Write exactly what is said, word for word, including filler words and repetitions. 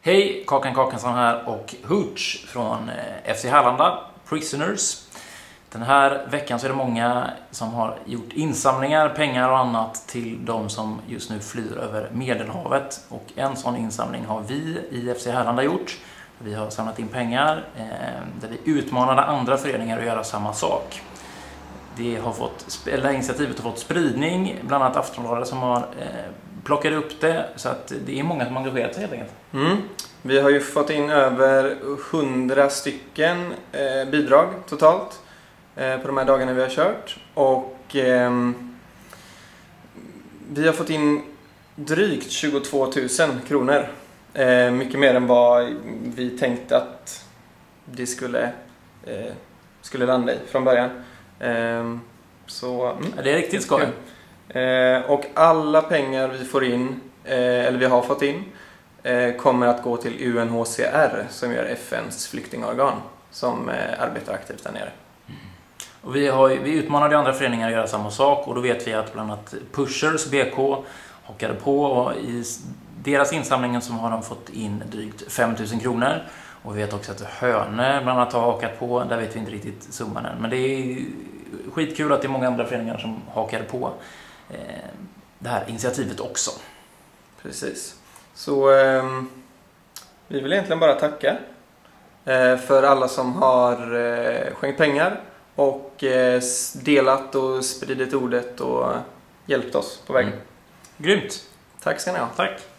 Hej, Kakan Kakansson här och Hooch från F C Härlanda, Prisoners. Den här veckan så är det många som har gjort insamlingar, pengar och annat till de som just nu flyr över Medelhavet. Och en sån insamling har vi i F C Härlanda gjort. Vi har samlat in pengar eh, där vi utmanade andra föreningar att göra samma sak. Det har fått, eller initiativet har fått spridning, bland annat Aftonbladet som har eh, plockat upp det, så att det är många som har engagerat sig helt enkelt. Mm. Vi har ju fått in över hundra stycken eh, bidrag totalt eh, på de här dagarna vi har kört. Och eh, vi har fått in drygt tjugotvå tusen kronor. Eh, mycket mer än vad vi tänkte att det skulle, eh, skulle landa i från början. Eh, så, mm. Det är riktigt skoj. Eh, och alla pengar vi får in, eh, eller vi har fått in, eh, kommer att gå till U N H C R som gör F N:s flyktingorgan som eh, arbetar aktivt där nere. Mm. Och vi, har, vi utmanade andra föreningar att göra samma sak, och då vet vi att bland annat Pushers B K hockade på, och i deras insamlingen som har de fått in drygt fem tusen kronor. Och vi vet också att Hönö bland annat har hakat på, där vet vi inte riktigt summan än. Men det är skitkul att det är många andra föreningar som hakar på eh, det här initiativet också. Precis. Så eh, vi vill egentligen bara tacka eh, för alla som har eh, skänkt pengar och eh, delat och spridit ordet och hjälpt oss på vägen. Mm. Grymt! Tack ska ni ha. Tack!